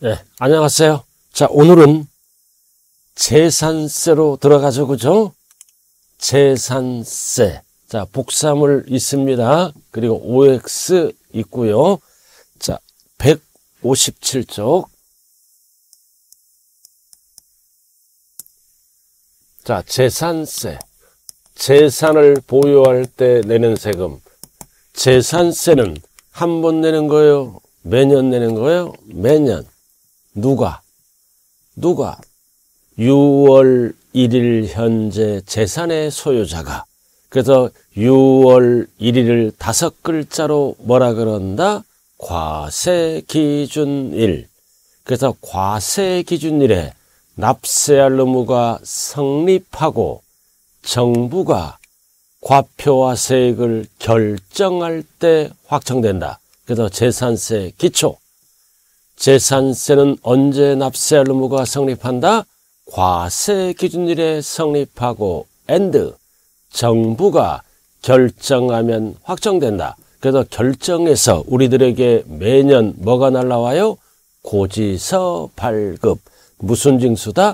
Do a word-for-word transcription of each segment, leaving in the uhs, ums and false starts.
네, 안녕하세요. 자, 오늘은 재산세로 들어가죠, 그죠? 재산세. 자, 복사물 있습니다. 그리고 오엑스 있고요. 자, 백오십칠 쪽. 자, 재산세. 재산을 보유할 때 내는 세금. 재산세는 한 번 내는 거예요? 매년 내는 거예요? 매년. 누가? 누가? 유월 일일 현재 재산의 소유자가. 그래서 유월 일일을 다섯 글자로 뭐라 그런다? 과세기준일. 그래서 과세기준일에 납세할 의무가 성립하고 정부가 과표와 세액을 결정할 때 확정된다. 그래서 재산세 기초. 재산세는 언제 납세할 의무가 성립한다? 과세기준일에 성립하고 and 정부가 결정하면 확정된다. 그래서 결정해서 우리들에게 매년 뭐가 날라와요? 고지서 발급. 무슨 징수다?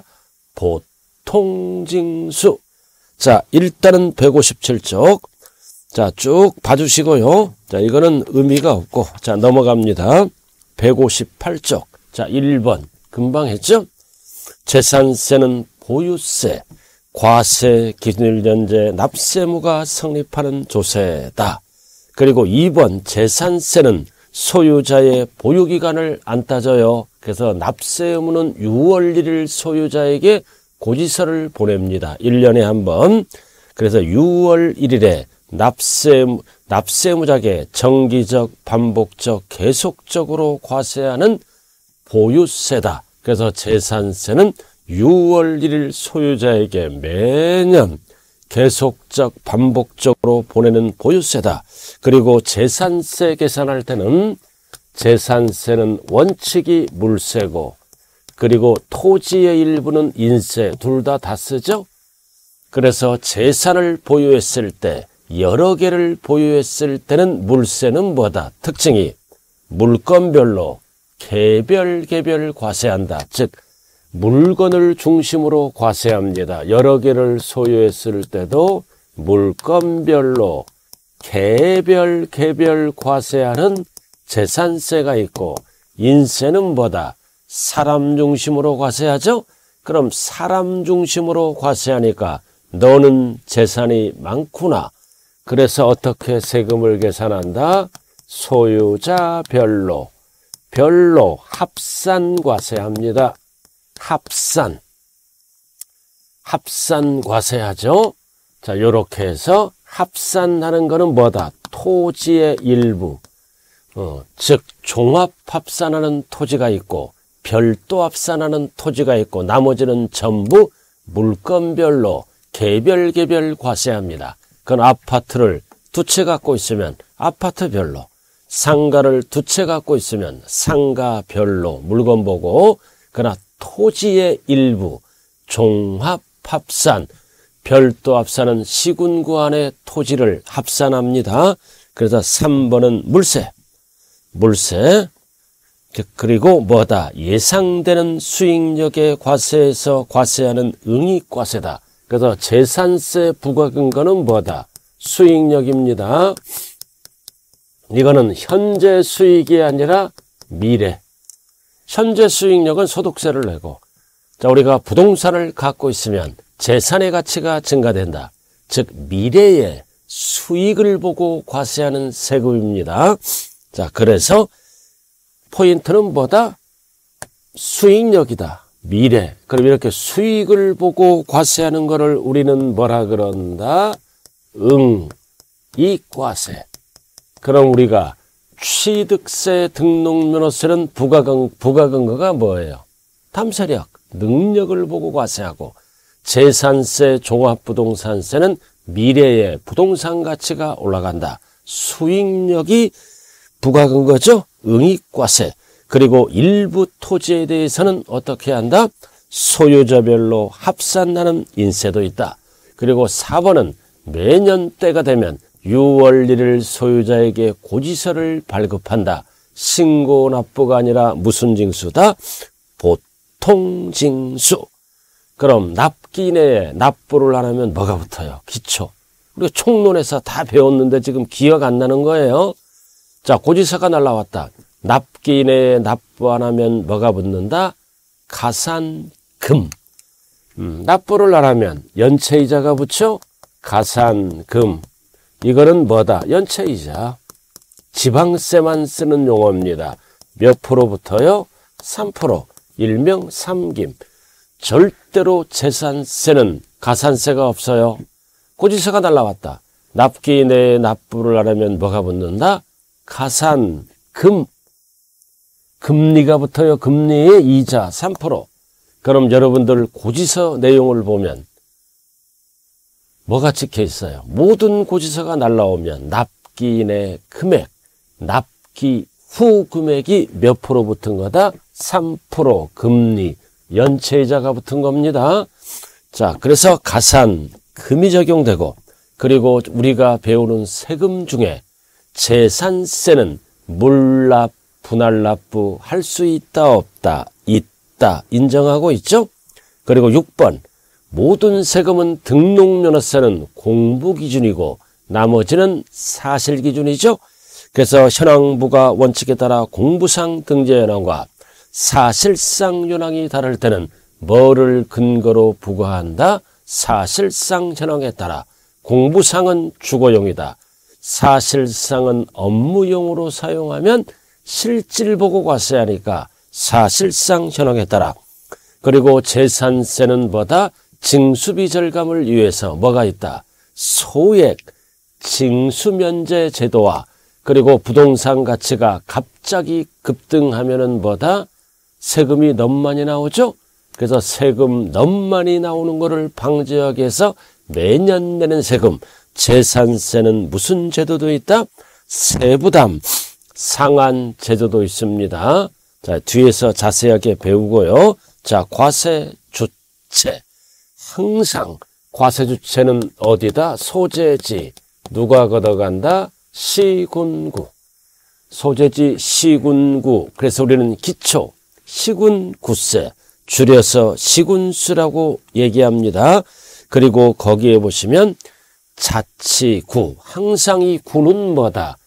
보통징수. 자, 일단은 백오십칠 쪽. 자, 쭉 봐주시고요. 자, 이거는 의미가 없고. 자, 넘어갑니다. 백오십팔 쪽. 자, 일 번. 금방 했죠? 재산세는 보유세, 과세 기준일 현재 납세무가 성립하는 조세다. 그리고 이 번 재산세는 소유자의 보유기간을 안 따져요. 그래서 납세 의무는 유월 일일 소유자에게 고지서를 보냅니다. 일 년에 한 번. 그래서 유월 일일에 납세, 납세무자에게 정기적, 반복적, 계속적으로 과세하는 보유세다. 그래서 재산세는 유월 일일 소유자에게 매년 계속적, 반복적으로 보내는 보유세다. 그리고 재산세 계산할 때는 재산세는 원칙이 물세고 그리고 토지의 일부는 인세, 둘 다 다 쓰죠. 그래서 재산을 보유했을 때 여러 개를 보유했을 때는 물세는 뭐다? 특징이 물건별로 개별 개별 과세한다. 즉 물건을 중심으로 과세합니다. 여러 개를 소유했을 때도 물건별로 개별 개별 과세하는 재산세가 있고 인세는 뭐다? 사람 중심으로 과세하죠? 그럼 사람 중심으로 과세하니까 너는 재산이 많구나. 그래서 어떻게 세금을 계산한다? 소유자별로 별로 합산 과세합니다. 합산. 합산 과세하죠? 자, 요렇게 해서 합산하는 거는 뭐다? 토지의 일부. 어, 즉 종합 합산하는 토지가 있고 별도 합산하는 토지가 있고 나머지는 전부 물건별로 개별 개별 과세합니다. 그건 아파트를 두 채 갖고 있으면 아파트별로, 상가를 두 채 갖고 있으면 상가별로 물건 보고, 그러나 토지의 일부 종합 합산, 별도 합산은 시군구 안의 토지를 합산합니다. 그래서 삼 번은 물세. 물세. 그리고 뭐다? 예상되는 수익력의 과세에서 과세하는 응익과세다. 그래서 재산세 부과 근거는 뭐다? 수익력입니다. 이거는 현재 수익이 아니라 미래. 현재 수익력은 소득세를 내고, 자, 우리가 부동산을 갖고 있으면 재산의 가치가 증가된다. 즉 미래의 수익을 보고 과세하는 세금입니다. 자, 그래서 포인트는 뭐다? 수익력이다. 미래. 그럼 이렇게 수익을 보고 과세하는 거를 우리는 뭐라 그런다? 응익과세. 그럼 우리가 취득세, 등록면허세는 부가근, 부가근거가 뭐예요? 탐세력, 능력을 보고 과세하고, 재산세, 종합부동산세는 미래의 부동산 가치가 올라간다. 수익력이 부가근거죠? 응익과세. 그리고 일부 토지에 대해서는 어떻게 한다? 소유자별로 합산하는 인세도 있다. 그리고 사 번은 매년 때가 되면 유월 일일 소유자에게 고지서를 발급한다. 신고 납부가 아니라 무슨 징수다? 보통 징수. 그럼 납기 내에 납부를 안 하면 뭐가 붙어요? 기초. 우리가 총론에서 다 배웠는데 지금 기억 안 나는 거예요. 자, 고지서가 날라왔다. 납기 내에 납부 안 하면 뭐가 붙는다? 가산금. 음, 납부를 안 하면 연체이자가 붙죠? 가산금. 이거는 뭐다? 연체이자. 지방세만 쓰는 용어입니다. 몇 프로 붙어요? 삼 퍼센트. 일명 삼김. 절대로 재산세는 가산세가 없어요. 고지서가 날라왔다. 납기 내에 납부를 안 하면 뭐가 붙는다? 가산금. 금리가 붙어요. 금리의 이자 삼 퍼센트. 그럼 여러분들 고지서 내용을 보면 뭐가 찍혀 있어요? 모든 고지서가 날라오면 납기 내 금액, 납기 후 금액이 몇 프로 붙은 거다? 삼 퍼센트 금리, 연체이자가 붙은 겁니다. 자, 그래서 가산금이 적용되고, 그리고 우리가 배우는 세금 중에 재산세는 물납, 분할납부 할 수 있다 없다? 있다. 인정하고 있죠? 그리고 육 번 모든 세금은 등록면허세는 공부기준이고 나머지는 사실기준이죠. 그래서 현황부가 원칙에 따라 공부상 등재현황과 사실상 현황이 다를 때는 뭐를 근거로 부과한다? 사실상 현황에 따라. 공부상은 주거용이다. 사실상은 업무용으로 사용하면 실질 보고 과세야 하니까 사실상 현황에 따라. 그리고 재산세는 뭐다? 징수비 절감을 위해서 뭐가 있다? 소액 징수면제 제도와 그리고 부동산 가치가 갑자기 급등하면은 뭐다? 세금이 너무 많이 나오죠? 그래서 세금 너무 많이 나오는 것을 방지하기 위해서 매년 내는 세금, 재산세는 무슨 제도도 있다? 세부담, 상한 제도도 있습니다. 자, 뒤에서 자세하게 배우고요. 자, 과세 주체. 항상 과세 주체는 어디다? 소재지. 누가 걷어간다? 시군구. 소재지 시군구. 그래서 우리는 기초 시군구세, 줄여서 시군수라고 얘기합니다. 그리고 거기에 보시면 자치구. 항상 이 구는 뭐다?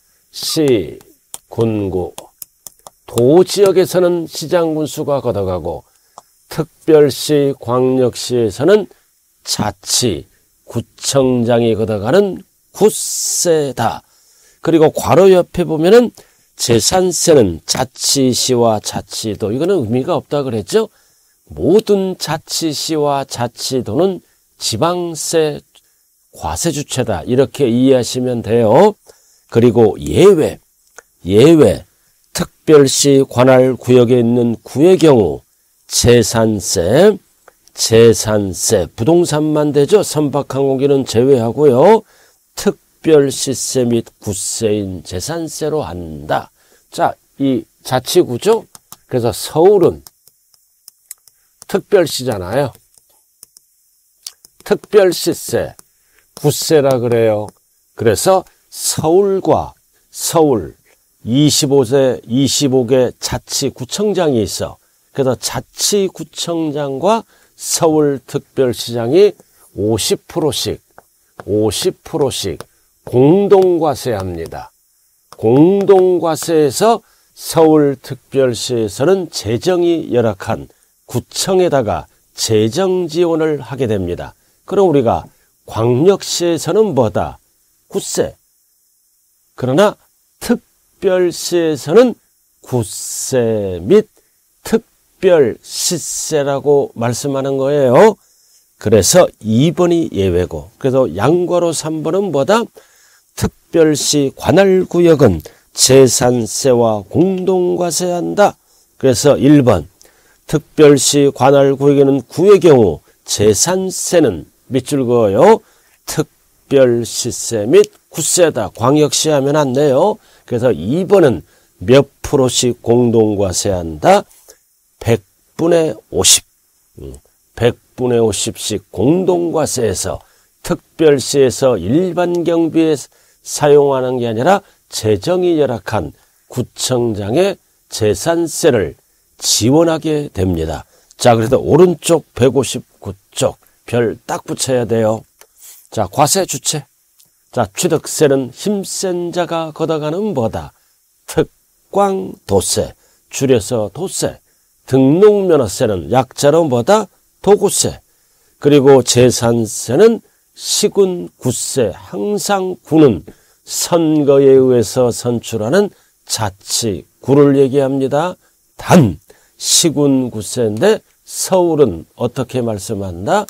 시군구. 도지역에서는 시장군수가 걷어가고 특별시, 광역시에서는 자치, 구청장이 걷어가는 구세다. 그리고 괄호 옆에 보면은 재산세는 자치시와 자치도. 이거는 의미가 없다 그랬죠? 모든 자치시와 자치도는 지방세 과세 주체다. 이렇게 이해하시면 돼요. 그리고 예외, 예외. 특별시 관할 구역에 있는 구의 경우 재산세, 재산세, 부동산만 되죠. 선박항공기는 제외하고요. 특별시세 및 구세인 재산세로 한다. 자, 이 자치구죠. 그래서 서울은 특별시잖아요. 특별시세, 구세라 그래요. 그래서 서울과 서울 이십오 세, 이십오 개 자치구청장이 있어. 그래서 자치구청장과 서울특별시장이 오십 퍼센트씩, 오십 퍼센트씩 공동과세합니다. 공동과세에서 서울특별시에서는 재정이 열악한 구청에다가 재정 지원을 하게 됩니다. 그럼 우리가 광역시에서는 뭐다? 구세. 그러나 특별시에서는 구세 및 특별시세라고 말씀하는 거예요. 그래서 이 번이 예외고, 그래서 양괄호 삼 번은 뭐다? 특별시 관할구역은 재산세와 공동과세한다. 그래서 일 번 특별시 관할구역에는 구의 경우 재산세는 밑줄 그어요. 특별시세 및 구세다. 광역시 하면 안 돼요. 그래서 이 번은 몇 프로씩 공동과세한다? 백 분의 오십. 백 분의 오십씩 공동과세에서 특별시에서 일반 경비에 사용하는 게 아니라 재정이 열악한 구청장의 재산세를 지원하게 됩니다. 자, 그래서 오른쪽 백오십구 쪽 별 딱 붙여야 돼요. 자, 과세 주체. 자, 취득세는 힘센 자가 걷어가는 뭐다? 특광도세, 줄여서 도세. 등록면허세는 약자로 뭐다? 도구세. 그리고 재산세는 시군, 구세. 항상 구는 선거에 의해서 선출하는 자치구를 얘기합니다. 단 시군, 구세인데 서울은 어떻게 말씀한다?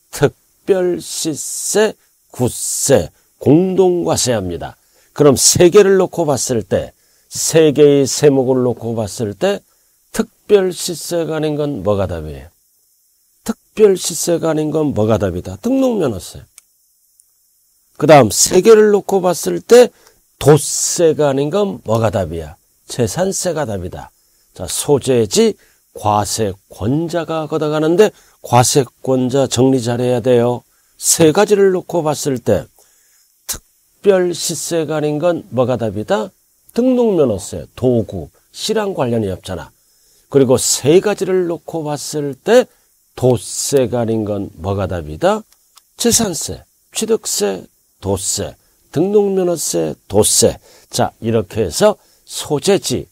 특별시세, 구세, 공동과세합니다. 그럼 세 개를 놓고 봤을 때, 세 개의 세목을 놓고 봤을 때 특별시세가 아닌 건 뭐가 답이에요? 특별시세가 아닌 건 뭐가 답이다? 등록면허세. 그 다음 세 개를 놓고 봤을 때 도세가 아닌 건 뭐가 답이야? 재산세가 답이다. 자, 소재지 과세권자가 걷어가는데 과세권자 정리 잘해야 돼요. 세 가지를 놓고 봤을 때 특별시세가 아닌 건 뭐가 답이다? 등록면허세, 도구, 시랑 관련이 없잖아. 그리고 세 가지를 놓고 봤을 때 도세가 아닌 건 뭐가 답이다? 재산세, 취득세, 도세, 등록면허세, 도세. 자, 이렇게 해서 소재지,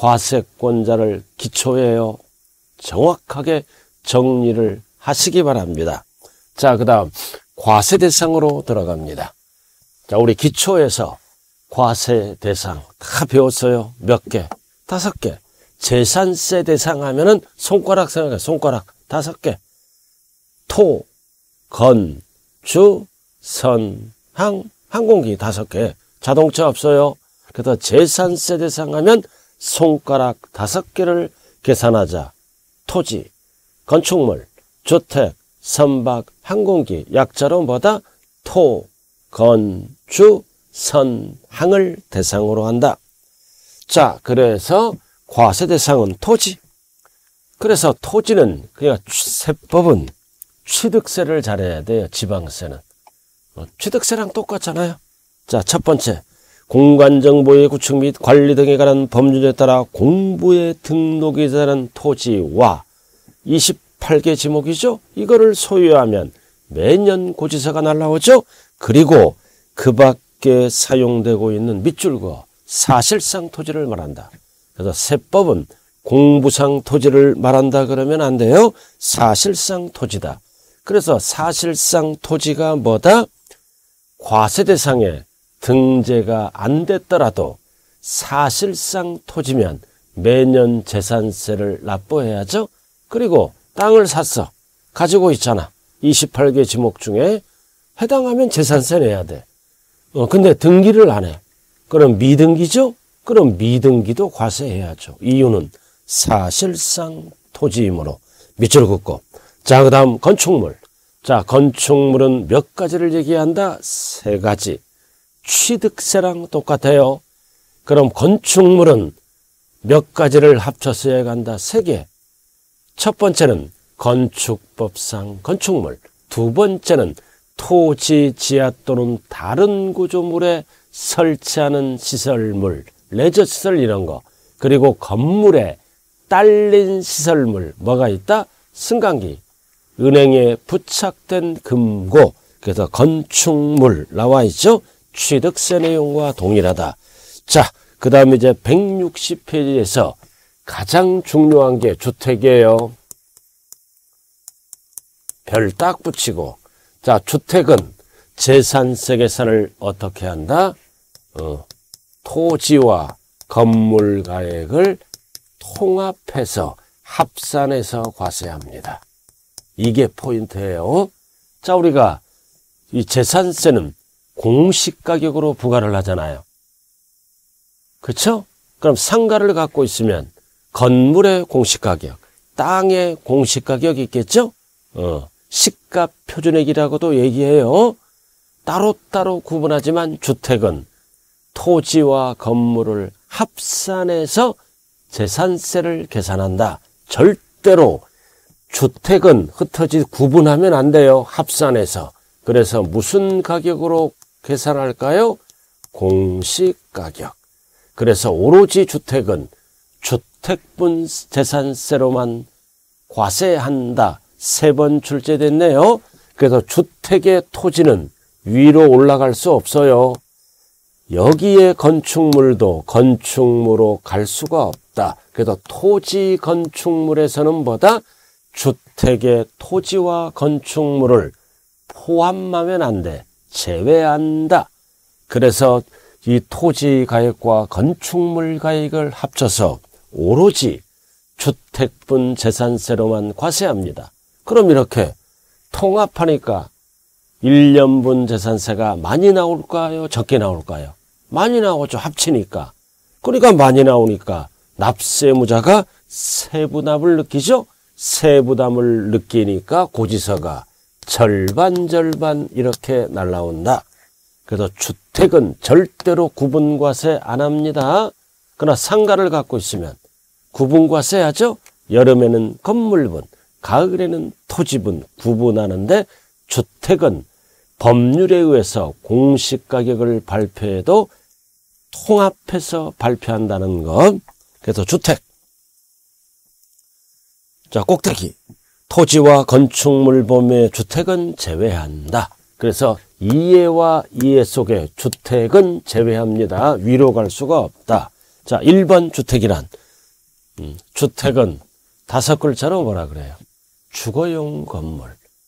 과세권자를 기초해요. 정확하게 정리를 하시기 바랍니다. 자, 그 다음 과세 대상으로 들어갑니다. 자, 우리 기초에서 과세 대상 다 배웠어요. 몇 개? 다섯 개. 재산세 대상 하면은 손가락 생각해. 손가락 다섯 개. 토, 건, 주, 선, 항, 항공기 다섯 개. 자동차 없어요. 그래서 재산세 대상 하면 손가락 다섯 개를 계산하자. 토지, 건축물, 주택, 선박, 항공기, 약자로 뭐다? 토, 건, 주, 선, 항을 대상으로 한다. 자, 그래서 과세 대상은 토지. 그래서 토지는 그냥 세법은 취득세를 잘해야 돼요. 지방세는. 취득세랑 똑같잖아요. 자, 첫 번째. 공간정보의 구축 및 관리 등에 관한 법률에 따라 공부에 등록이 되는 토지와 이십팔 개 지목이죠. 이거를 소유하면 매년 고지서가 날라오죠. 그리고 그 밖에 사용되고 있는 밑줄과 사실상 토지를 말한다. 그래서 세법은 공부상 토지를 말한다 그러면 안 돼요. 사실상 토지다. 그래서 사실상 토지가 뭐다? 과세 대상에 등재가 안 됐더라도 사실상 토지면 매년 재산세를 납부해야죠. 그리고 땅을 샀어. 가지고 있잖아. 이십팔 개 지목 중에 해당하면 재산세 내야 돼. 어, 근데 등기를 안 해. 그럼 미등기죠? 그럼 미등기도 과세해야죠. 이유는 사실상 토지이므로. 밑줄 긋고. 자, 그 다음 건축물. 자, 건축물은 몇 가지를 얘기한다? 세 가지. 취득세랑 똑같아요. 그럼 건축물은 몇 가지를 합쳐서 해간다? 세 개. 첫 번째는 건축법상 건축물. 두 번째는 토지, 지하 또는 다른 구조물에 설치하는 시설물, 레저시설 이런 거. 그리고 건물에 딸린 시설물, 뭐가 있다? 승강기, 은행에 부착된 금고. 그래서 건축물 나와 있죠? 취득세 내용과 동일하다. 자, 그 다음에 이제 백육십 페이지에서 가장 중요한 게 주택이에요. 별 딱 붙이고. 자, 주택은 재산세 계산을 어떻게 한다? 어, 토지와 건물 가액을 통합해서 합산해서 과세합니다. 이게 포인트예요. 자, 우리가 이 재산세는 공시가격으로 부과를 하잖아요. 그렇죠? 그럼 상가를 갖고 있으면 건물의 공시가격, 땅의 공시가격이 있겠죠? 어, 시가 표준액이라고도 얘기해요. 따로따로 구분하지만 주택은 토지와 건물을 합산해서 재산세를 계산한다. 절대로 주택은 흩어지 구분하면 안 돼요. 합산해서. 그래서 무슨 가격으로 계산할까요? 공시가격. 그래서 오로지 주택은 주택분 재산세로만 과세한다. 세 번 출제됐네요. 그래서 주택의 토지는 위로 올라갈 수 없어요. 여기에 건축물도 건축물로 갈 수가 없다. 그래서 토지 건축물에서는 뭐다? 주택의 토지와 건축물을 포함하면 안 돼. 제외한다. 그래서 이 토지 가액과 건축물 가액을 합쳐서 오로지 주택분 재산세로만 과세합니다. 그럼 이렇게 통합하니까 일 년분 재산세가 많이 나올까요? 적게 나올까요? 많이 나오죠. 합치니까. 그러니까 많이 나오니까 납세무자가 세부담을 느끼죠. 세부담을 느끼니까 고지서가 절반 절반 이렇게 날라온다. 그래서 주택은 절대로 구분과세 안 합니다. 그러나 상가를 갖고 있으면 구분과세 하죠. 여름에는 건물분, 가을에는 토지분 구분하는데 주택은 법률에 의해서 공시가격을 발표해도 통합해서 발표한다는 것. 그래서 주택. 자, 꼭대기. 토지와 건축물 범위의 주택은 제외한다. 그래서 이해와 이해 속에 주택은 제외합니다. 위로 갈 수가 없다. 자, 일 번 주택이란 음, 주택은 다섯 글자로 뭐라 그래요? 주거용 건물.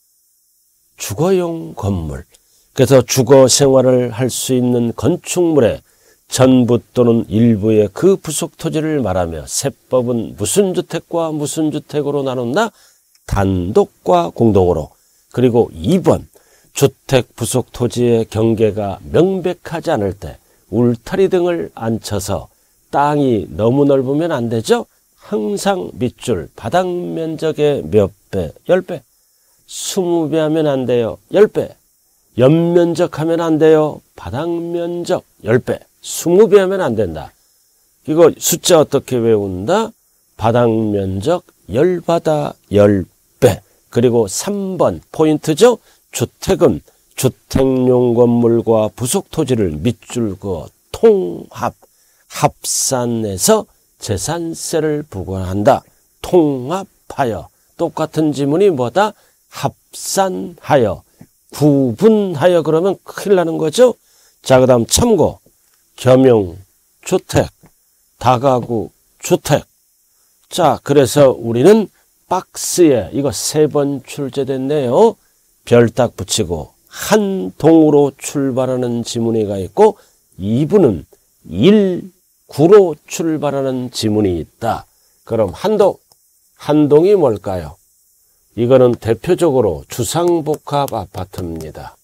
주거용 건물. 그래서 주거 생활을 할 수 있는 건축물의 전부 또는 일부의 그 부속 토지를 말하며 세법은 무슨 주택과 무슨 주택으로 나눈다? 단독과 공동으로. 그리고 이 번 주택 부속 토지의 경계가 명백하지 않을 때 울타리 등을 안 쳐서 땅이 너무 넓으면 안 되죠. 항상 밑줄 바닥 면적의 몇 배? 십 배. 이십 배 하면 안 돼요. 십 배. 연면적 하면 안 돼요. 바닥 면적 십 배. 이십 배 하면 안 된다. 이거 숫자 어떻게 외운다? 바닥 면적 열바다 십 배. 그리고 삼 번 포인트죠. 주택은 주택용 건물과 부속 토지를 밑줄 그어 통합, 합산해서 재산세를 부과한다. 통합하여. 똑같은 지문이 뭐다? 합산하여. 구분하여 그러면 큰일 나는 거죠. 자, 그 다음 참고. 겸용 주택, 다가구 주택. 자, 그래서 우리는 박스에 이거 세 번 출제됐네요. 별 딱 붙이고 한 동으로 출발하는 지문이가 있고 이 부는 일, 구로 출발하는 지문이 있다. 그럼 한동, 한동이 뭘까요? 이거는 대표적으로 주상복합 아파트입니다.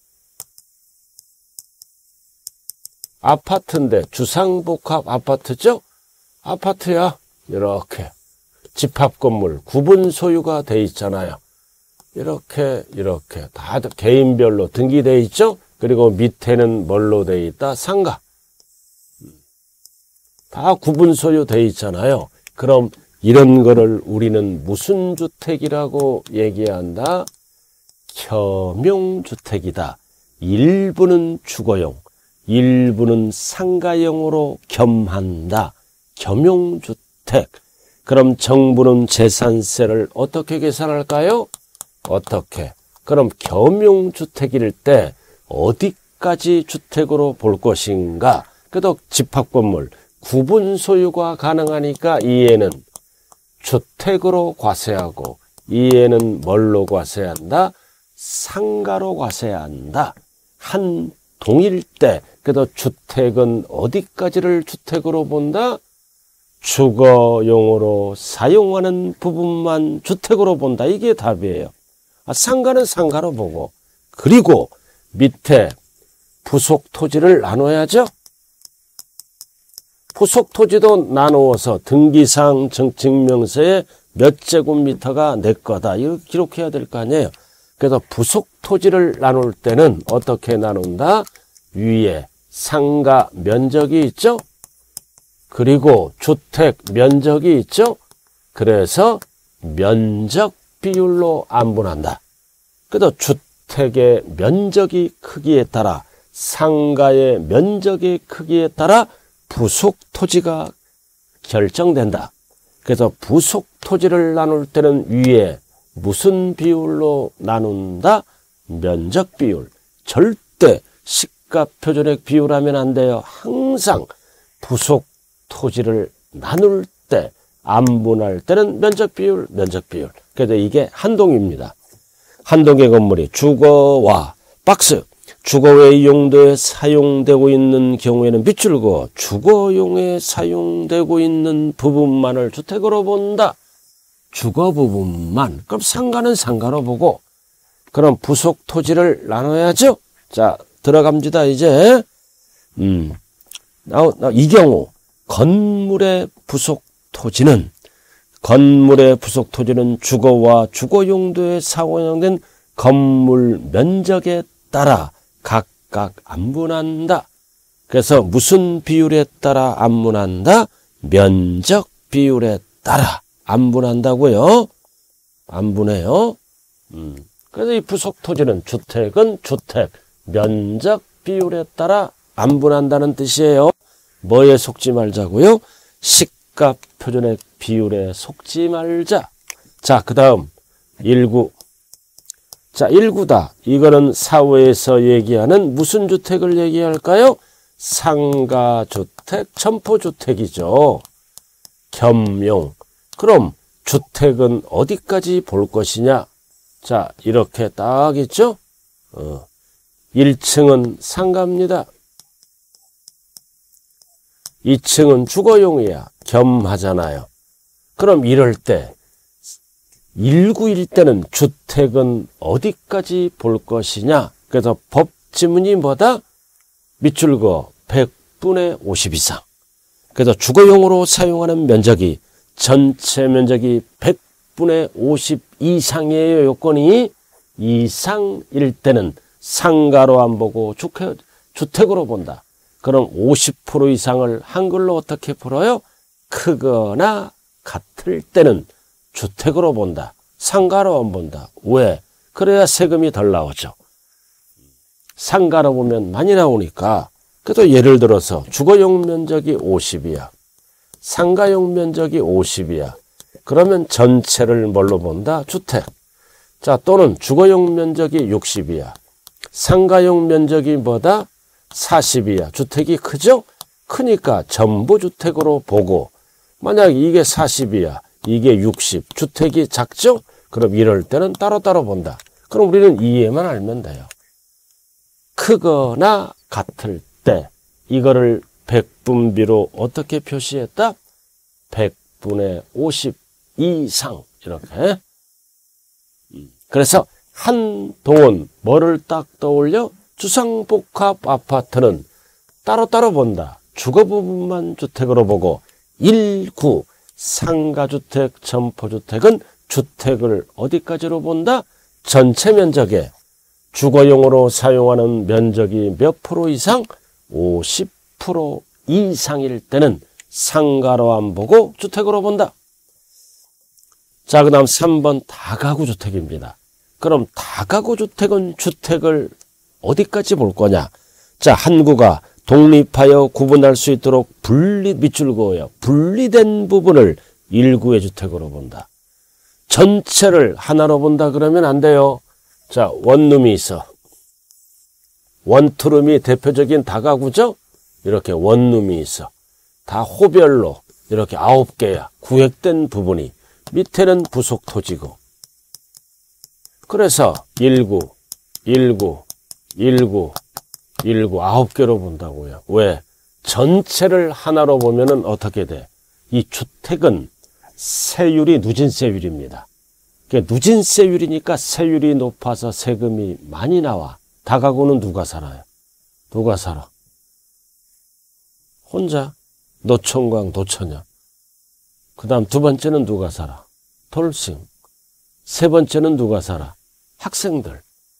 아파트인데 주상복합 아파트죠? 아파트야. 이렇게 집합건물 구분 소유가 돼 있잖아요. 이렇게 이렇게 다 개인별로 등기돼 있죠? 그리고 밑에는 뭘로 돼 있다? 상가. 다 구분 소유 돼 있잖아요. 그럼 이런 거를 우리는 무슨 주택이라고 얘기한다? 겸용주택이다. 일부는 주거용, 일부는 상가용으로 겸한다. 겸용주택. 그럼 정부는 재산세를 어떻게 계산할까요? 어떻게? 그럼 겸용주택일 때 어디까지 주택으로 볼 것인가? 그래도 집합건물 구분 소유가 가능하니까 이에는 주택으로 과세하고 이에는 뭘로 과세한다? 상가로 과세한다. 한 동일 때 그래도 주택은 어디까지를 주택으로 본다? 주거용으로 사용하는 부분만 주택으로 본다. 이게 답이에요. 아, 상가는 상가로 보고 그리고 밑에 부속 토지를 나눠야죠. 부속 토지도 나누어서 등기상 증명서에 몇 제곱미터가 내 거다. 이거 기록해야 될 거 아니에요. 그래서 부속 토지를 나눌 때는 어떻게 나눈다? 위에 상가 면적이 있죠. 그리고 주택 면적이 있죠. 그래서 면적 비율로 안분한다. 그래도 주택의 면적이 크기에 따라 상가의 면적의 크기에 따라 부속 토지가 결정된다. 그래서 부속 토지를 나눌 때는 위에 무슨 비율로 나눈다? 면적 비율. 절대 시가 표준액 비율하면 안 돼요. 항상 부속 토지를 나눌 때, 안분할 때는 면적 비율, 면적 비율. 그래서 이게 한동입니다. 한동의 건물이 주거와 박스, 주거의 용도에 사용되고 있는 경우에는 밑줄 그어 주거용에 사용되고 있는 부분만을 주택으로 본다. 주거 부분만. 그럼 상가는 상가로 보고, 그럼 부속 토지를 나눠야죠. 자, 들어갑니다, 이제. 음, 나, 나, 이 경우, 건물의 부속 토지는, 건물의 부속 토지는 주거와 주거 용도에 사용된 건물 면적에 따라 각각 안분한다. 그래서 무슨 비율에 따라 안분한다? 면적 비율에 따라 안분한다고요. 안분해요. 음. 그래서 이 부속 토지는 주택은 주택, 면적 비율에 따라 안분한다는 뜻이에요. 뭐에 속지 말자고요? 시가 표준액 비율에 속지 말자. 자, 그 다음 일구. 자, 일구다. 이거는 사회에서 얘기하는 무슨 주택을 얘기할까요? 상가주택, 점포주택이죠. 겸용. 그럼 주택은 어디까지 볼 것이냐? 자, 이렇게 딱 있죠? 어. 일 층은 상가입니다. 이 층은 주거용이야. 겸하잖아요. 그럼 이럴 때 일구일 때는 주택은 어디까지 볼 것이냐? 그래서 법지문이 뭐다? 밑줄 그어 백분의 오십 이상. 그래서 주거용으로 사용하는 면적이 전체 면적이 백분의 오십 이상이에요. 요건이 이상일 때는 상가로 안 보고 주택, 주택으로 본다. 그럼 오십 퍼센트 이상을 한글로 어떻게 풀어요? 크거나 같을 때는 주택으로 본다. 상가로 안 본다. 왜? 그래야 세금이 덜 나오죠. 상가로 보면 많이 나오니까. 그래도 예를 들어서 주거용 면적이 오십이야. 상가용 면적이 오십이야. 그러면 전체를 뭘로 본다? 주택. 자, 또는 주거용 면적이 육십이야. 상가용 면적이 뭐다? 사십이야. 주택이 크죠? 크니까 전부 주택으로 보고, 만약 이게 사십이야. 이게 육십. 주택이 작죠? 그럼 이럴 때는 따로따로 본다. 그럼 우리는 이해만 알면 돼요. 크거나 같을 때 이거를 백분비로 어떻게 표시했다? 백분의 오십 이상 이렇게. 그래서 한 동은 뭐를 딱 떠올려? 주상복합 아파트는 따로따로 본다. 주거 부분만 주택으로 보고 일구 상가주택, 점포주택은 주택을 어디까지로 본다? 전체 면적에 주거용으로 사용하는 면적이 몇 프로 이상? 오십 퍼센트 이상일 때는 상가로 안 보고 주택으로 본다. 자, 그 다음 삼 번 다가구 주택입니다. 그럼 다가구 주택은 주택을 어디까지 볼 거냐? 자, 한구가 독립하여 구분할 수 있도록 분리, 밑줄 그어요. 분리된 부분을 일구의 주택으로 본다. 전체를 하나로 본다 그러면 안 돼요. 자, 원룸이 있어. 원투룸이 대표적인 다가구죠? 이렇게 원룸이 있어. 다 호별로 이렇게 아홉 개야. 구획된 부분이. 밑에는 부속 토지고. 그래서 일구, 일구, 일구, 일구, 아홉 개로 본다고요. 왜? 전체를 하나로 보면은 어떻게 돼? 이 주택은 세율이 누진세율입니다. 누진세율이니까 세율이 높아서 세금이 많이 나와. 다가구는 누가 살아요? 누가 살아? 혼자. 노총각, 노처녀. 그 다음 두 번째는 누가 살아? 돌싱. 세 번째는 누가 살아? 학생들.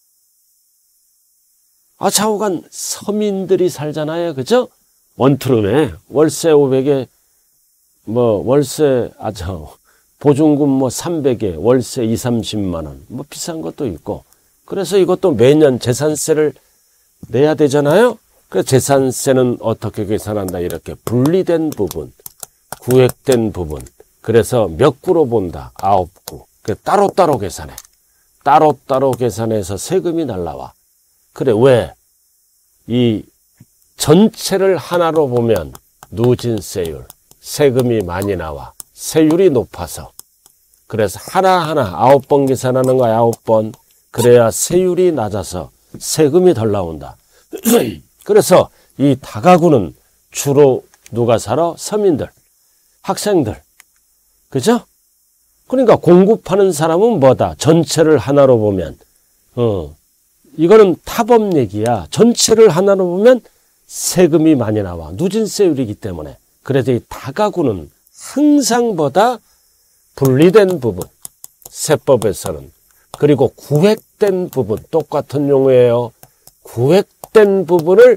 아, 좌우간 서민들이 살잖아요. 그죠? 원투룸에 월세 오백에 뭐 월세 아 저 보증금 뭐 삼백에 월세 이삼십만 원. 뭐 비싼 것도 있고. 그래서 이것도 매년 재산세를 내야 되잖아요. 그래서 재산세는 어떻게 계산한다? 이렇게 분리된 부분, 구획된 부분. 그래서 몇 구로 본다? 아홉 구. 따로따로 계산해. 따로따로 계산해서 세금이 날라와. 그래, 왜? 이 전체를 하나로 보면 누진세율, 세금이 많이 나와. 세율이 높아서. 그래서 하나하나 아홉 번 계산하는 거야, 아홉 번. 그래야 세율이 낮아서 세금이 덜 나온다. 그래서 이 다가구는 주로 누가 살아? 서민들, 학생들. 그죠? 그러니까 공급하는 사람은 뭐다? 전체를 하나로 보면, 어, 이거는 타법 얘기야. 전체를 하나로 보면 세금이 많이 나와. 누진세율이기 때문에. 그래서 이 다가구는 항상 보다 분리된 부분, 세법에서는. 그리고 구획된 부분, 똑같은 용어예요. 구획된 부분을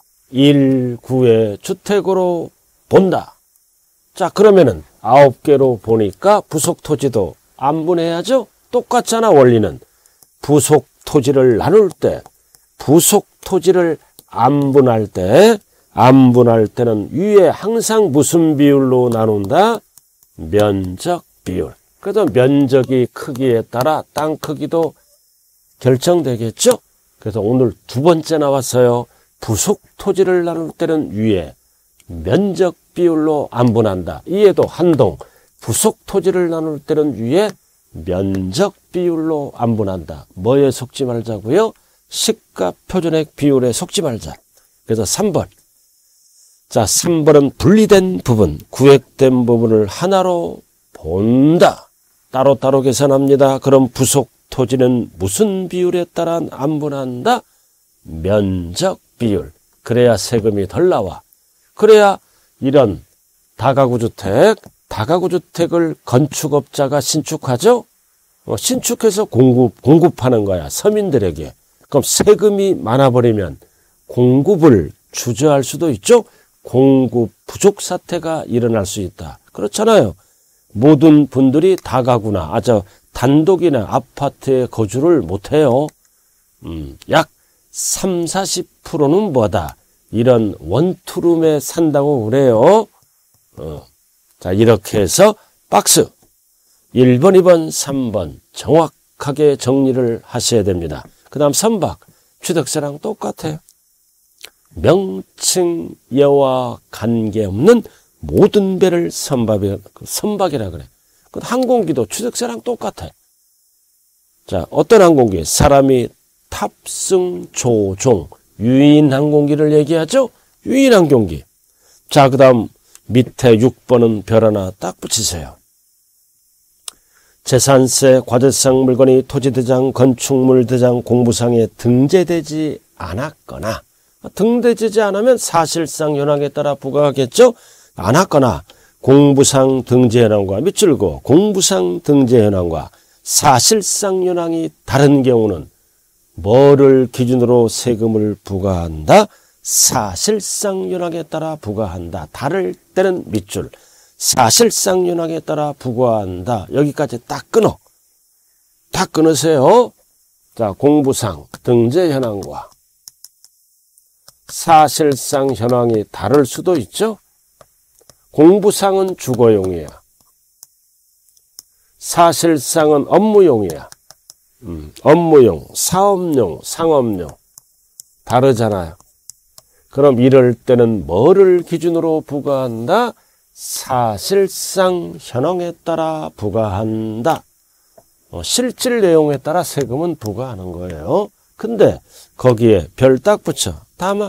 일 구의 주택으로 본다. 자, 그러면은 아홉 개로 보니까 부속 토지도 안분해야죠? 똑같잖아, 원리는. 부속 토지를 나눌 때, 부속 토지를 안분할 때, 안분할 때는 위에 항상 무슨 비율로 나눈다? 면적 비율. 그래서 면적이 크기에 따라 땅 크기도 결정되겠죠? 그래서 오늘 두 번째 나왔어요. 부속 토지를 나눌 때는 위에 면적 비율로 안분한다. 이에도 한동. 부속 토지를 나눌 때는 위에 면적 비율로 안분한다. 뭐에 속지 말자고요? 시가 표준액 비율에 속지 말자. 그래서 삼 번. 자, 삼 번은 분리된 부분, 구획된 부분을 하나로 본다. 따로따로 계산합니다. 그럼 부속 토지는 무슨 비율에 따라 안분한다? 면적 비율. 그래야 세금이 덜 나와. 그래야 이런 다가구주택, 다가구주택을 건축업자가 신축하죠? 어, 신축해서 공급, 공급하는 거야. 서민들에게. 그럼 세금이 많아버리면 공급을 주저할 수도 있죠? 공급 부족 사태가 일어날 수 있다. 그렇잖아요. 모든 분들이 다가구나, 아, 저, 단독이나 아파트에 거주를 못해요. 음, 약 삼, 사십 퍼센트는 뭐다? 이런 원투룸에 산다고 그래요. 어. 자, 이렇게 해서 박스. 일 번, 이 번, 삼 번 정확하게 정리를 하셔야 됩니다. 그 다음 선박. 취득세랑 똑같아요. 명칭여와 관계없는 모든 배를 선박이, 선박이라 그래. 그 항공기도 취득세랑 똑같아. 자, 어떤 항공기? 사람이 탑승 조종, 유인 항공기를 얘기하죠? 유인 항공기. 자, 그 다음 밑에 육 번은 별 하나 딱 붙이세요. 재산세, 과세상 물건이 토지대장, 건축물대장, 공부상에 등재되지 않았거나, 등재되지 않으면 사실상 현황에 따라 부과하겠죠? 않았거나, 공부상 등재 현황과 밑줄고 공부상 등재 현황과 사실상 현황이 다른 경우는 뭐를 기준으로 세금을 부과한다? 사실상 현황에 따라 부과한다. 다를 때는 밑줄. 사실상 현황에 따라 부과한다. 여기까지 딱 끊어. 딱 끊으세요. 자, 공부상 등재 현황과 사실상 현황이 다를 수도 있죠. 공부상은 주거용이야. 사실상은 업무용이야. 음, 업무용, 사업용, 상업용 다르잖아요. 그럼 이럴 때는 뭐를 기준으로 부과한다? 사실상 현황에 따라 부과한다. 어, 실질 내용에 따라 세금은 부과하는 거예요. 근데 거기에 별 딱 붙여. 다만.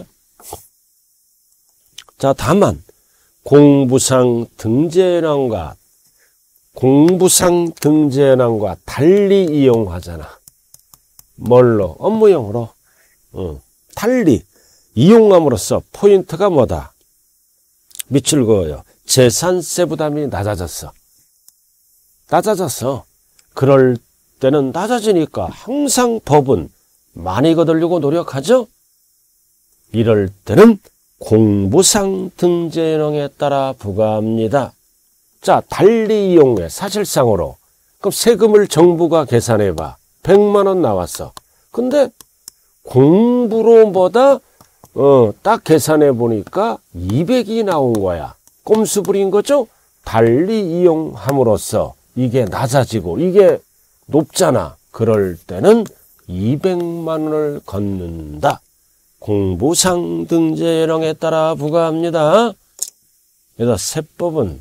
자, 다만 공부상 등재현황과 공부상 등재현황과 달리 이용하잖아. 뭘로? 업무용으로. 어, 달리 이용함으로써 포인트가 뭐다? 밑줄 그어요. 재산세 부담이 낮아졌어. 낮아졌어. 그럴 때는 낮아지니까 항상 법은 많이 거두려고 노력하죠? 이럴 때는 공부상 등재현황에 따라 부과합니다. 자, 달리 이용해 사실상으로. 그럼 세금을 정부가 계산해봐. 백만 원 나왔어. 근데 공부로보다 어, 딱 계산해 보니까 이백이 나온 거야. 꼼수 부린 거죠? 달리 이용함으로써 이게 낮아지고 이게 높잖아. 그럴 때는 이백만 원을 걷는다. 공부상 등재령에 따라 부과합니다. 그래서 세법은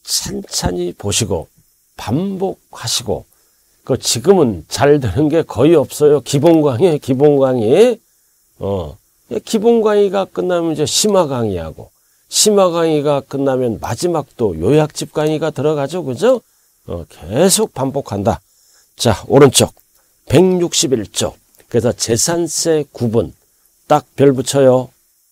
찬찬히 보시고 반복하시고, 그 지금은 잘 되는 게 거의 없어요. 기본 강의, 기본 강의. 어, 기본 강의가 끝나면 이제 심화 강의하고, 심화 강의가 끝나면 마지막도 요약집 강의가 들어가죠. 그죠? 어, 계속 반복한다. 자, 오른쪽 백육십일 쪽. 그래서 재산세 구분 딱 별 붙여요.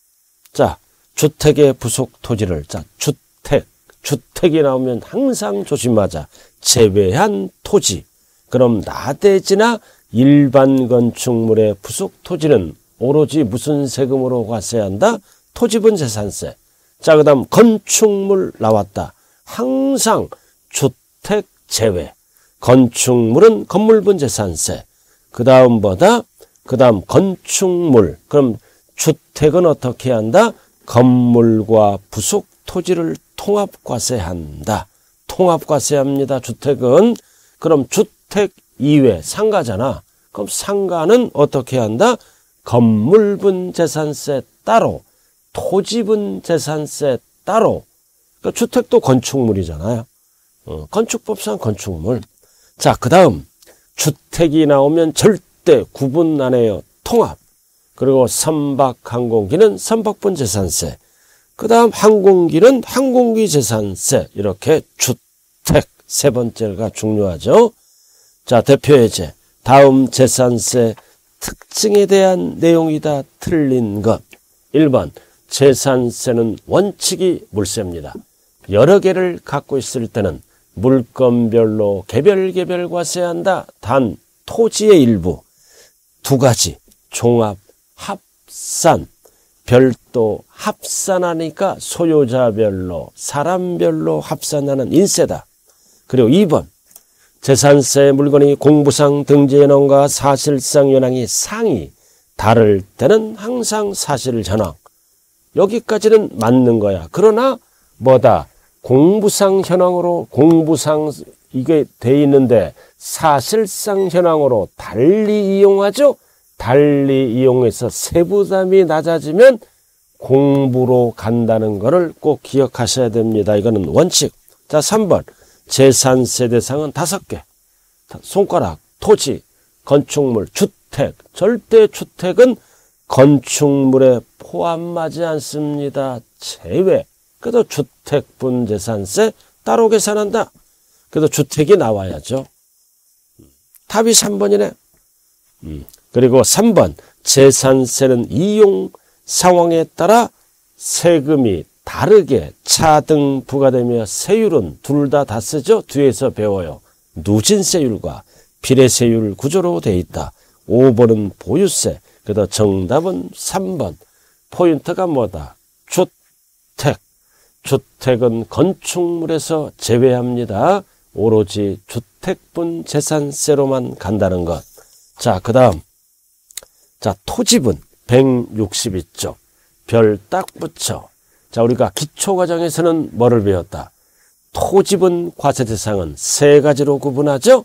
자, 주택의 부속 토지를, 자, 주택, 주택이 나오면 항상 조심하자. 제외한 토지. 그럼 나대지나 일반 건축물의 부속 토지는 오로지 무슨 세금으로 과세한다? 토지분 재산세. 자, 그 다음 건축물 나왔다. 항상 주택 제외. 건축물은 건물분 재산세. 그 다음 뭐다? 그 다음 건축물. 그럼 주택은 어떻게 한다? 건물과 부속 토지를 통합과세한다. 통합과세합니다. 주택은. 그럼 주택 이외 상가잖아. 그럼 상가는 어떻게 한다? 건물분 재산세 따로, 토지분 재산세 따로. 그러니까 주택도 건축물이잖아요. 어, 건축법상 건축물. 자, 그 다음 주택이 나오면 절대 구분 안 해요. 통합. 그리고 선박항공기는 선박분 재산세. 그 다음 항공기는 항공기 재산세. 이렇게 주택 세 번째가 중요하죠. 자, 대표예제. 다음 재산세 특징에 대한 내용이다. 틀린 것. 일 번 재산세는 원칙이 물세입니다. 여러 개를 갖고 있을 때는 물건별로 개별 개별 과세한다. 단 토지의 일부. 두 가지. 종합, 합산. 별도 합산하니까 소유자별로, 사람별로 합산하는 인세다. 그리고 이 번 재산세 물건이 공부상 등재현황과 사실상 현황이 상이 다를 때는 항상 사실 전황. 여기까지는 맞는 거야. 그러나 뭐다? 공부상 현황으로 공부상 이게 돼 있는데 사실상 현황으로 달리 이용하죠. 달리 이용해서 세부담이 낮아지면 공부로 간다는 것을 꼭 기억하셔야 됩니다. 이거는 원칙. 자, 삼 번 재산세 대상은 다섯 개. 손가락, 토지, 건축물, 주택. 절대 주택은 건축물에 포함하지 않습니다. 제외. 그래도 주택분 재산세 따로 계산한다. 그래도 주택이 나와야죠. 답이 삼 번이네. 음. 그리고 삼 번 재산세는 이용 상황에 따라 세금이 다르게 차등 부과되며 세율은 둘 다 다 쓰죠. 뒤에서 배워요. 누진세율과 비례세율 구조로 돼 있다. 오 번은 보유세. 그래서 정답은 삼 번. 포인트가 뭐다? 주택. 주택은 건축물에서 제외합니다. 오로지 주택분 재산세로만 간다는 것. 자, 그 다음. 자, 토지분 백육십이 쪽. 별 딱 붙여. 자, 우리가 기초과정에서는 뭐를 배웠다? 토지분 과세 대상은 세 가지로 구분하죠.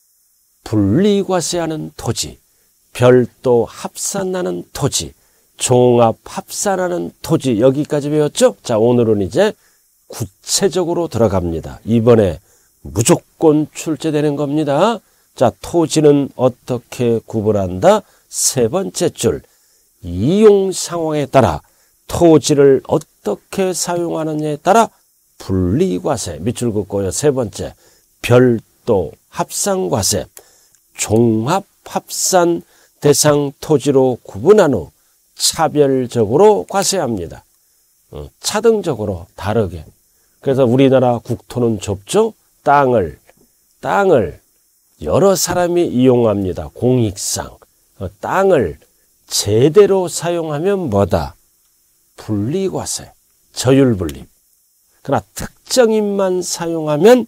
분리과세하는 토지, 별도 합산하는 토지, 종합 합산하는 토지. 여기까지 배웠죠? 자, 오늘은 이제 구체적으로 들어갑니다. 이번에 무조건 출제되는 겁니다. 자, 토지는 어떻게 구분한다? 세 번째 줄. 이용 상황에 따라 토지를 어떻게 사용하느냐에 따라 분리과세. 밑줄 긋고요. 세 번째. 별도 합산과세. 종합 합산 대상 토지로 구분한 후 차별적으로 과세합니다. 어, 차등적으로 다르게. 그래서 우리나라 국토는 좁죠. 땅을 땅을 여러 사람이 이용합니다. 공익상. 어, 땅을 제대로 사용하면 뭐다? 분리과세. 저율분리. 그러나 특정인만 사용하면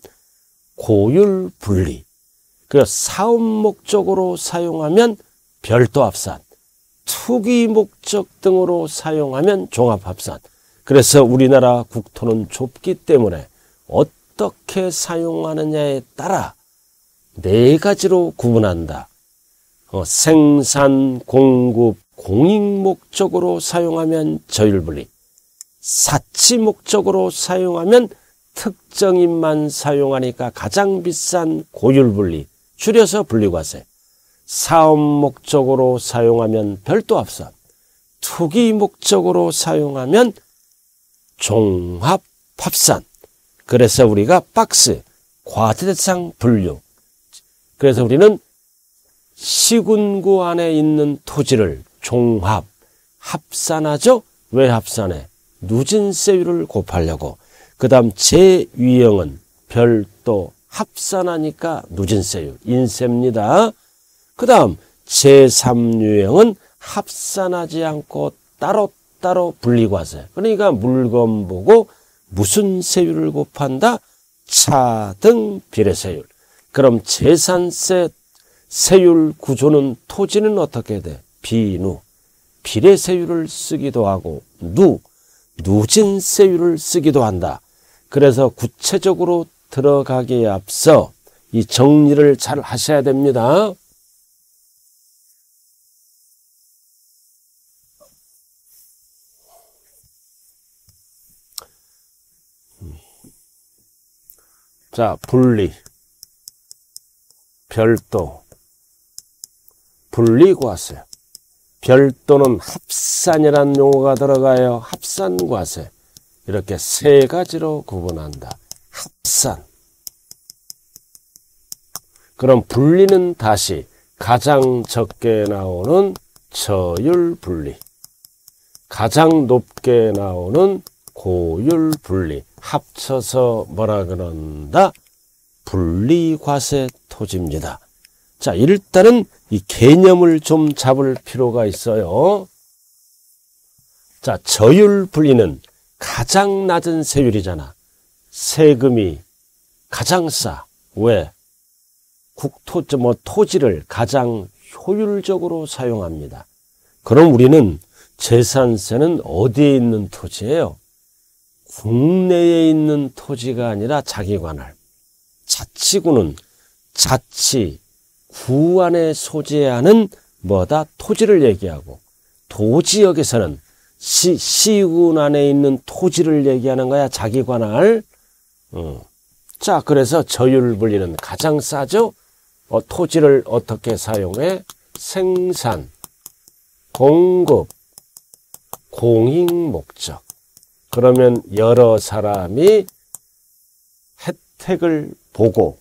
고율분리. 그 사업 목적으로 사용하면 별도 합산. 투기 목적 등으로 사용하면 종합합산. 그래서 우리나라 국토는 좁기 때문에 어떻게 사용하느냐에 따라 네 가지로 구분한다. 어, 생산, 공급, 공익 목적으로 사용하면 저율분리, 사치 목적으로 사용하면 특정인만 사용하니까 가장 비싼 고율분리, 줄여서 분리과세, 사업 목적으로 사용하면 별도합산, 투기 목적으로 사용하면 종합합산. 그래서 우리가 박스, 과대대상 분류. 그래서 우리는 시군구 안에 있는 토지를 종합, 합산하죠? 왜 합산해? 누진세율을 곱하려고. 그 다음 제유형은 별도 합산하니까 누진세율, 인세입니다. 그 다음 제삼 유형은 합산하지 않고 따로따로 분리과세. 그러니까 물건 보고 무슨 세율을 곱한다? 차등 비례세율. 그럼 재산세 세율 구조는 토지는 어떻게 돼? 비누. 비례세율을 쓰기도 하고 누. 누진세율을 쓰기도 한다. 그래서 구체적으로 들어가기에 앞서 이 정리를 잘 하셔야 됩니다. 자, 분리, 별도, 분리과세. 별도는 합산이라는 용어가 들어가요. 합산과세. 이렇게 세 가지로 구분한다. 합산. 그럼 분리는 다시 가장 적게 나오는 저율분리, 가장 높게 나오는 고율분리, 합쳐서 뭐라 그런다? 분리과세 토지입니다. 자, 일단은 이 개념을 좀 잡을 필요가 있어요. 자, 저율분리는 가장 낮은 세율이잖아. 세금이 가장 싸. 왜? 국토, 뭐, 토지를 가장 효율적으로 사용합니다. 그럼 우리는 재산세는 어디에 있는 토지예요? 국내에 있는 토지가 아니라 자기관할. 자치구는 자치, 구 안에 소재하는 뭐다? 토지를 얘기하고, 도지역에서는 시, 시군 안에 있는 토지를 얘기하는 거야. 자기관할. 어. 자, 그래서 저율분리는 가장 싸죠? 어, 토지를 어떻게 사용해? 생산, 공급, 공익 목적. 그러면 여러 사람이 혜택을 보고,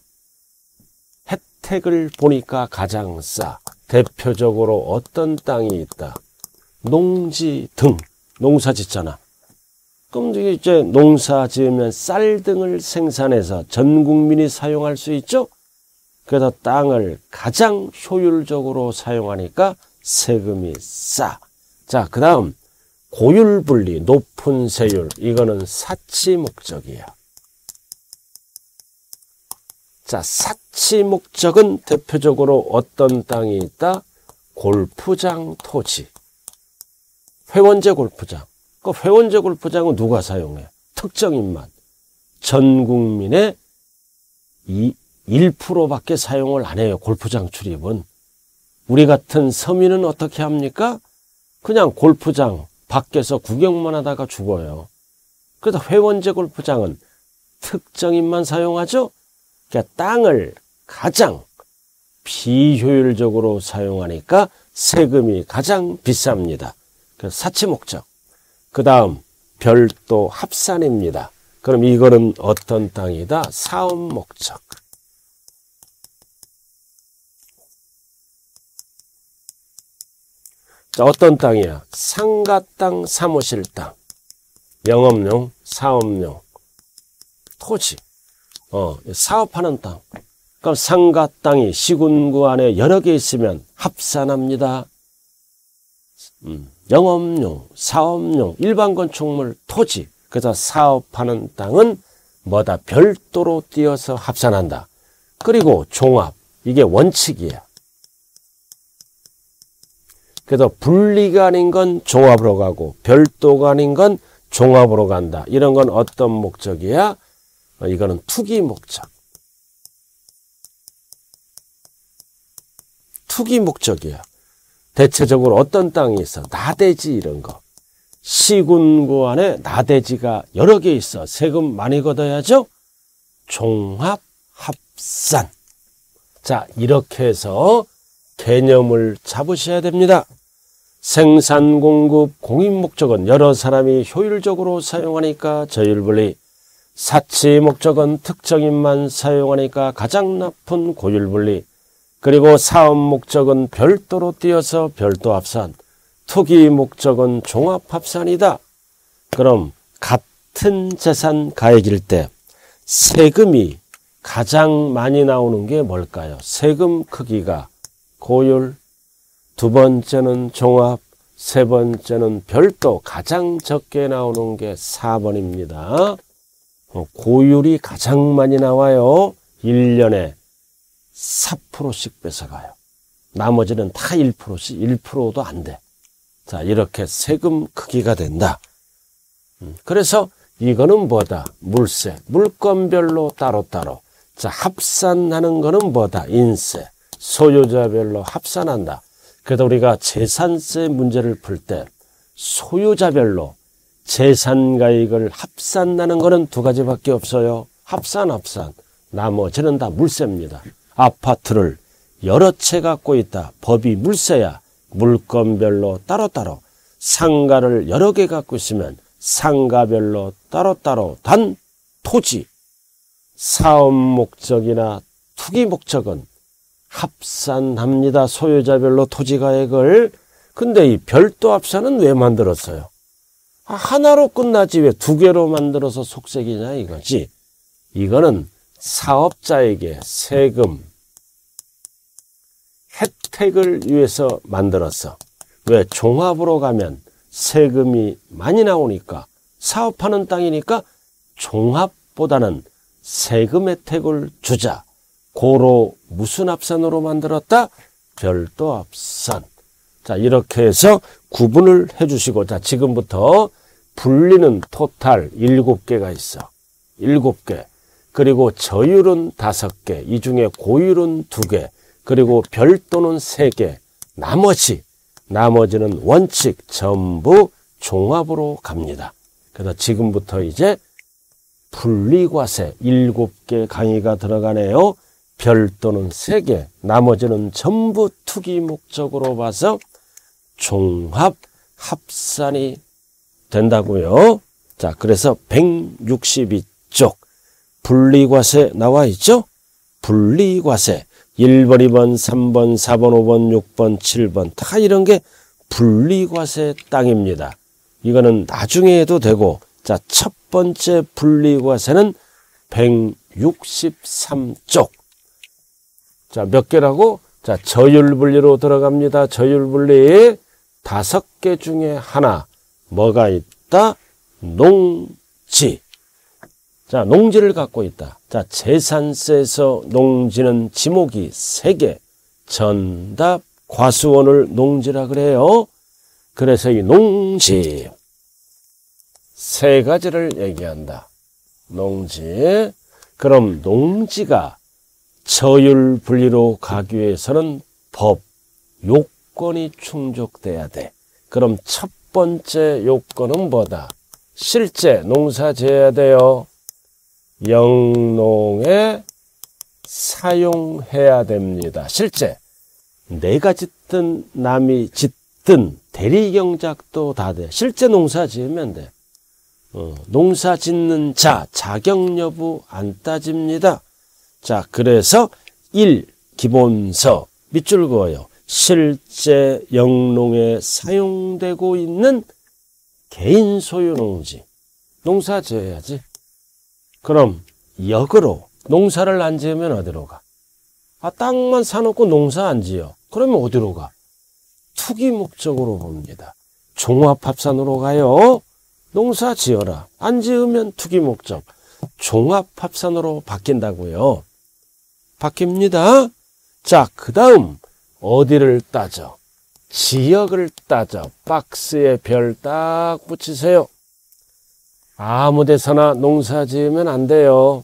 혜택을 보니까 가장 싸. 대표적으로 어떤 땅이 있다? 농지 등. 농사 짓잖아. 그럼 이제 농사 지으면 쌀 등을 생산해서 전 국민이 사용할 수 있죠? 그래서 땅을 가장 효율적으로 사용하니까 세금이 싸. 자, 그 다음 고율분리, 높은 세율. 이거는 사치 목적이야. 자, 사치 목적은 대표적으로 어떤 땅이 있다? 골프장 토지. 회원제 골프장. 그 회원제 골프장은 누가 사용해? 특정인만. 전 국민의 이 일 퍼센트밖에 사용을 안 해요. 골프장 출입은. 우리 같은 서민은 어떻게 합니까? 그냥 골프장 밖에서 구경만 하다가 죽어요. 그래서 회원제 골프장은 특정인만 사용하죠? 그러니까 땅을 가장 비효율적으로 사용하니까 세금이 가장 비쌉니다. 그래서 사치 목적. 그 다음 별도 합산입니다. 그럼 이거는 어떤 땅이다? 사업 목적. 자, 어떤 땅이야? 상가 땅, 사무실 땅, 영업용, 사업용, 토지, 어, 사업하는 땅. 그럼 상가 땅이 시군구 안에 여러 개 있으면 합산합니다. 음, 영업용, 사업용, 일반 건축물, 토지. 그래서 사업하는 땅은 뭐다? 별도로 띄어서 합산한다. 그리고 종합, 이게 원칙이야. 그래서 분리가 아닌 건 종합으로 가고 별도가 아닌 건 종합으로 간다. 이런 건 어떤 목적이야? 어, 이거는 투기 목적. 투기 목적이야. 대체적으로 어떤 땅이 있어? 나대지 이런 거. 시군구 안에 나대지가 여러 개 있어. 세금 많이 걷어야죠? 종합합산. 자, 이렇게 해서 개념을 잡으셔야 됩니다. 생산, 공급, 공익 목적은 여러 사람이 효율적으로 사용하니까 저율분리. 사치 목적은 특정인만 사용하니까 가장 나쁜 고율분리. 그리고 사업 목적은 별도로 띄어서 별도합산. 투기 목적은 종합합산이다. 그럼 같은 재산 가액일 때 세금이 가장 많이 나오는 게 뭘까요? 세금 크기가 고율, 두 번째는 종합, 세 번째는 별도. 가장 적게 나오는 게 사 번입니다. 고율이 가장 많이 나와요. 일 년에 사 퍼센트씩 뺏어가요. 나머지는 다 일 퍼센트씩, 일 퍼센트도 안 돼. 자, 이렇게 세금 크기가 된다. 그래서 이거는 뭐다? 물세. 물건별로 따로따로. 자, 합산하는 거는 뭐다? 인세. 소유자별로 합산한다. 그래서 우리가 재산세 문제를 풀 때 소유자별로 재산가액을 합산하는 거는 두 가지밖에 없어요. 합산, 합산. 나머지는 다 물세입니다. 아파트를 여러 채 갖고 있다. 법이 물세야. 물건별로 따로따로. 상가를 여러 개 갖고 있으면 상가별로 따로따로. 단 토지, 사업 목적이나 투기 목적은 합산합니다. 소유자별로 토지가액을. 근데 이 별도 합산은 왜 만들었어요? 하나로 끝나지 왜 두 개로 만들어서 속색이냐 이거지. 이거는 사업자에게 세금 혜택을 위해서 만들었어. 왜? 종합으로 가면 세금이 많이 나오니까, 사업하는 땅이니까 종합보다는 세금 혜택을 주자. 고로 무슨 합산으로 만들었다? 별도 합산. 자, 이렇게 해서 구분을 해주시고, 자, 지금부터 분리는 토탈 일곱 개가 있어. 일곱 개. 그리고 저율은 다섯 개. 이 중에 고율은 두 개. 그리고 별도는 세 개. 나머지, 나머지는 원칙 전부 종합으로 갑니다. 그래서 지금부터 이제 분리과세 일곱 개 강의가 들어가네요. 별도는 세 개, 나머지는 전부 투기 목적으로 봐서 종합 합산이 된다고요. 자, 그래서 백육십이 쪽 분리과세 나와 있죠? 분리과세 일 번, 이 번, 삼 번, 사 번, 오 번, 육 번, 칠 번 다 이런 게 분리과세 땅입니다. 이거는 나중에 해도 되고, 자, 첫 번째 분리과세는 백육십삼 쪽. 자, 몇 개라고? 자, 저율분리로 들어갑니다. 저율분리 다섯 개 중에 하나. 뭐가 있다? 농지. 자, 농지를 갖고 있다. 자, 재산세에서 농지는 지목이 세 개. 전답, 과수원을 농지라 그래요. 그래서 이 농지 세 가지를 얘기한다. 농지. 그럼 농지가 저율 분리로 가기 위해서는 법, 요건이 충족돼야 돼. 그럼 첫 번째 요건은 뭐다? 실제 농사 지어야 돼요. 영농에 사용해야 됩니다. 실제 내가 짓든 남이 짓든 대리경작도 다 돼. 실제 농사 지으면 돼. 어, 농사 짓는 자, 자격 여부 안 따집니다. 자, 그래서 일. 기본서 밑줄 그어요. 실제 영농에 사용되고 있는 개인 소유 농지. 농사 지어야지. 그럼 역으로 농사를 안 지으면 어디로 가? 아, 땅만 사놓고 농사 안 지어. 그러면 어디로 가? 투기 목적으로 봅니다. 종합합산으로 가요. 농사 지어라. 안 지으면 투기 목적. 종합합산으로 바뀐다고요. 바뀝니다. 자, 그 다음 어디를 따져? 지역을 따져 박스에 별 딱 붙이세요. 아무 데서나 농사 지으면 안 돼요.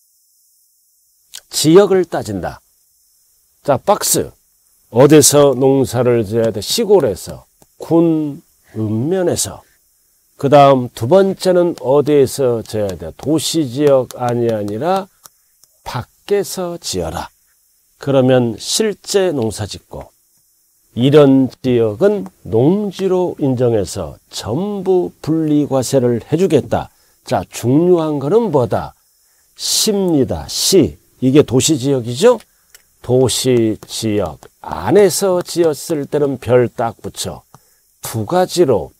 지역을 따진다. 자, 박스. 어디서 농사를 지어야 돼? 시골에서, 군, 읍면에서. 그 다음 두 번째는 어디에서 지어야 돼? 도시지역 아니 아니라 밖에서 지어라. 그러면 실제 농사 짓고, 이런 지역은 농지로 인정해서 전부 분리과세를 해주겠다. 자, 중요한 거는 뭐다? 시입니다. 시. 이게 도시지역이죠? 도시지역 안에서 지었을 때는 별 딱 붙여. 두 가지로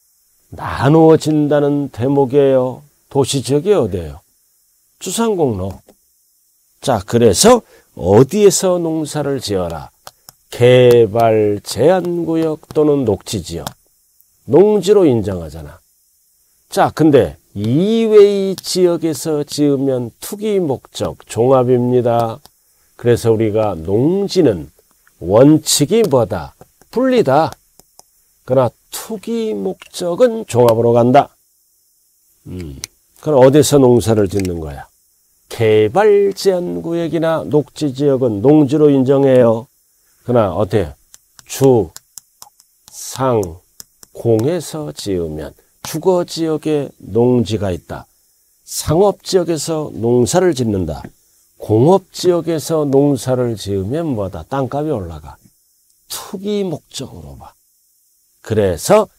나누어진다는 대목이에요. 도시지역이 어디예요? 주상공로. 자, 그래서 어디에서 농사를 지어라? 개발 제한구역 또는 녹지지역. 농지로 인정하잖아. 자, 근데 이외의 지역에서 지으면 투기 목적 종합입니다. 그래서 우리가 농지는 원칙이 뭐다? 분리다. 그러나 투기 목적은 종합으로 간다. 음, 그럼 어디서 농사를 짓는 거야? 개발 제한구역이나 녹지지역은 농지로 인정해요. 그러나 어때요? 주, 상, 공에서 지으면 주거지역에 농지가 있다. 상업지역에서 농사를 짓는다. 공업지역에서 농사를 지으면 뭐다? 땅값이 올라가. 투기 목적으로 봐. 그래서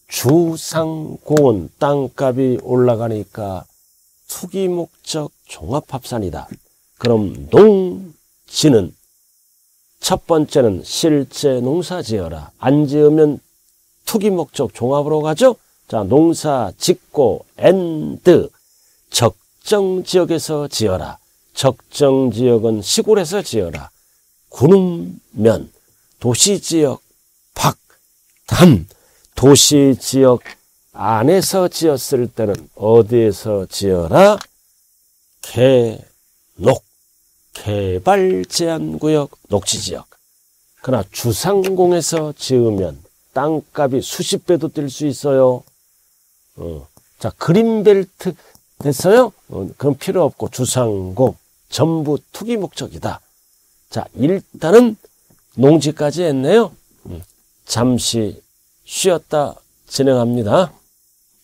주상공은 땅값이 올라가니까 투기 목적 종합합산이다. 그럼 농지는 첫 번째는 실제 농사 지어라. 안 지으면 투기 목적 종합으로 가죠. 자, 농사 짓고 앤드 적정 지역에서 지어라. 적정 지역은 시골에서 지어라. 군읍면 도시지역 밖 단 도시지역 안에서 지었을 때는 어디에서 지어라? 개녹 개발 제한구역 녹지지역. 그러나 주상공에서 지으면 땅값이 수십 배도 뛸 수 있어요. 어. 자, 그린벨트 됐어요? 어, 그럼 필요 없고 주상공 전부 투기 목적이다. 자, 일단은 농지까지 했네요. 음. 잠시 쉬었다 진행합니다.